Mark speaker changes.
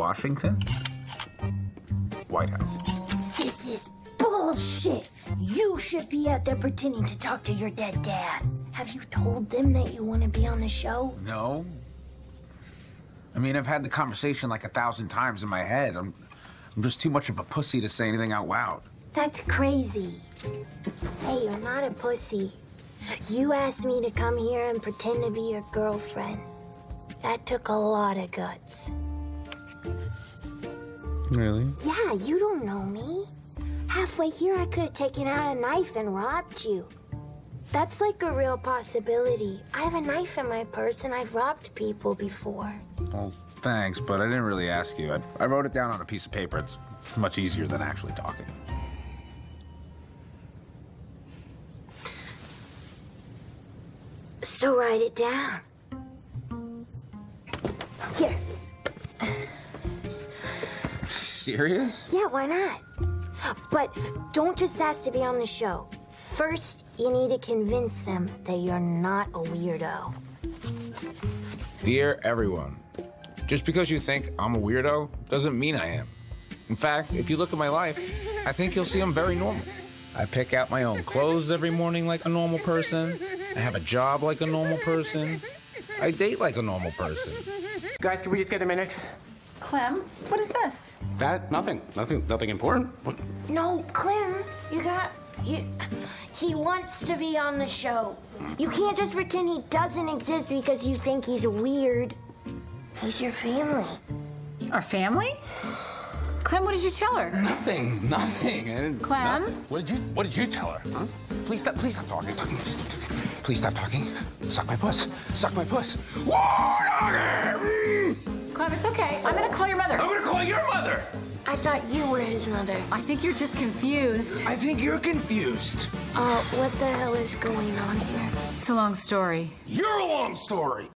Speaker 1: Washington? White House.
Speaker 2: This is bullshit. You should be out there pretending to talk to your dead dad. Have you told them that you want to be on the show?
Speaker 1: No. I mean, I've had the conversation like 1,000 times in my head. I'm just too much of a pussy to say anything out loud.
Speaker 2: That's crazy. Hey, you're not a pussy. You asked me to come here and pretend to be your girlfriend. That took a lot of guts.
Speaker 1: Really?
Speaker 2: Yeah, you don't know me. Halfway here, I could have taken out a knife and robbed you. That's like a real possibility. I have a knife in my purse and I've robbed people before.
Speaker 1: Well, thanks, but I didn't really ask you. I wrote it down on a piece of paper. It's much easier than actually talking.
Speaker 2: So write it down. Here.
Speaker 1: Serious?
Speaker 2: Yeah, why not? But don't just ask to be on the show. First, you need to convince them that you're not a weirdo.
Speaker 1: Dear everyone, just because you think I'm a weirdo doesn't mean I am. In fact, if you look at my life, I think you'll see I'm very normal. I pick out my own clothes every morning like a normal person. I have a job like a normal person. I date like a normal person.
Speaker 3: Guys, can we just get a minute?
Speaker 4: Clem, what is this?
Speaker 3: Nothing important. What?
Speaker 2: No, Clem, he wants to be on the show. You can't just pretend he doesn't exist because you think he's weird. He's your family.
Speaker 4: Our family? Clem, what did you tell her?
Speaker 3: Nothing.
Speaker 4: Clem?
Speaker 3: What did you tell her? Huh? Please stop talking. Please stop talking. Suck my puss.
Speaker 4: Clem, it's okay. I'm gonna call your mother.
Speaker 3: I'm gonna call your mother.
Speaker 2: I thought you were his mother.
Speaker 4: I think you're just confused.
Speaker 3: I think you're confused.
Speaker 2: What the hell is going on here?
Speaker 4: It's a long story.
Speaker 3: You're a long story.